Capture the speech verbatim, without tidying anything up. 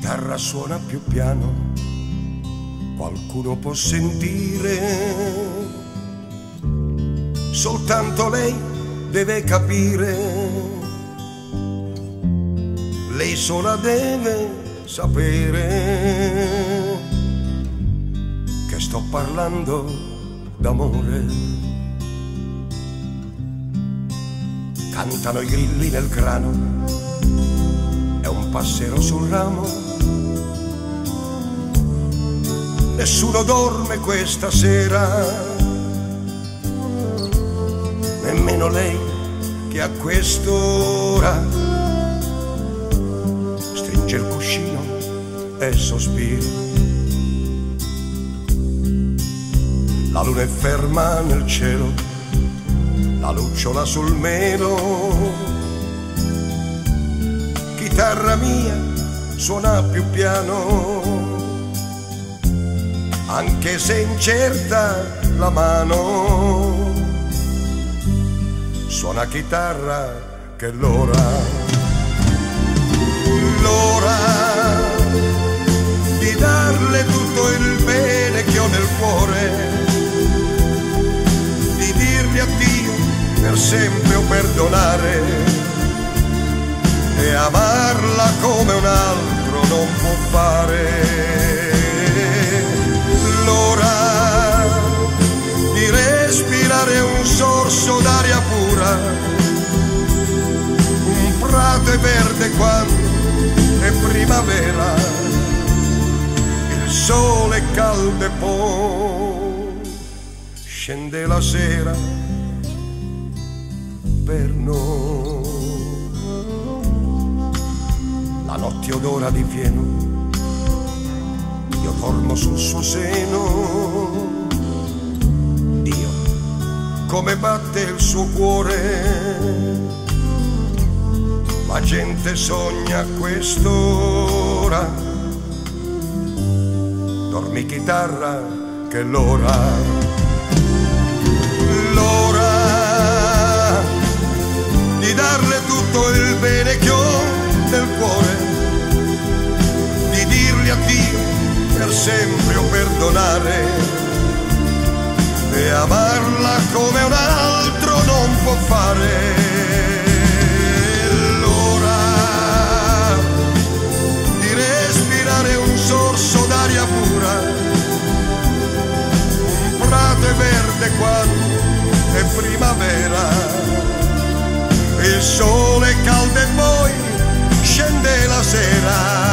chitarra suona più piano, qualcuno può sentire, soltanto lei deve capire, lei sola deve sapere che sto parlando d'amore. Cantano i grilli nel grano e un passero sul ramo, nessuno dorme questa sera, nemmeno lei che a quest'ora stringe il cuscino e sospira. La luna è ferma nel cielo, la lucciola sul melo, chitarra mia suona più piano, anche se incerta la mano, suona chitarra che l'ora, l'ora di darle tutto il bene che ho nel cuore, di dirgli addio per sempre o perdonare, e amarla come un altro non può fare. L'ora di respirare un sorso d'aria pura, un prato è verde quando è primavera, il sole è caldo e poi scende la sera per noi. La notte odora di fieno, io dormo sul suo seno. Dio, come batte il suo cuore, la gente sogna a quest'ora. Dormi chitarra che l'ora, di darle tutto il bene che ho nel cuore, di dirgli addio per sempre o perdonare, e amarla come un altro non può fare. L'ora di respirare un sorso d'aria pura, un prato è verde quando è primavera, il sole è caldo e poi scende la sera.